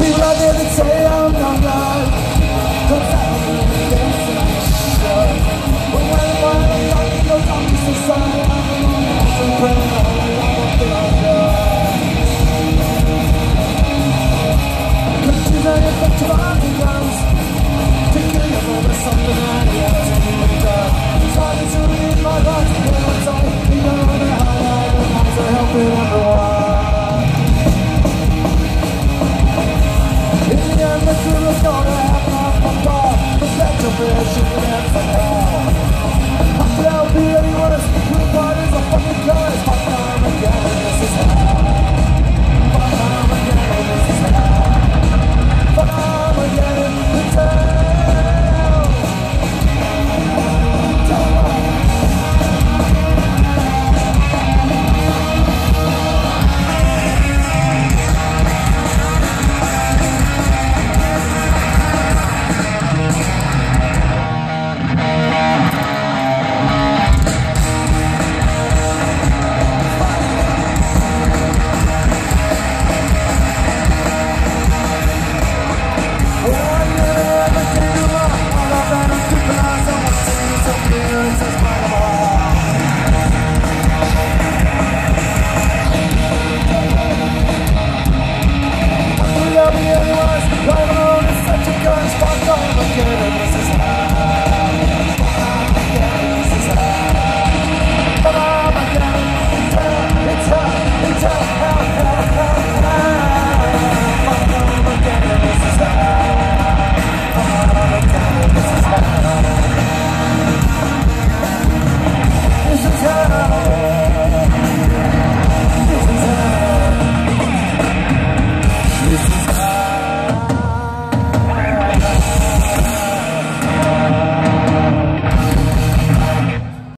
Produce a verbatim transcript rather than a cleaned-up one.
people out there that say I'm not right, don't tell me dancing. But when I'm talking, no talking society, I'm praying all I don't feel like that. Countries are infected by the guns, taking over something that wasn't even done. It's hard to read my thoughts, but it's all you know that highlight and eyes are helping everyone. In the end, the truth is gonna happen off my door. Respect your vision.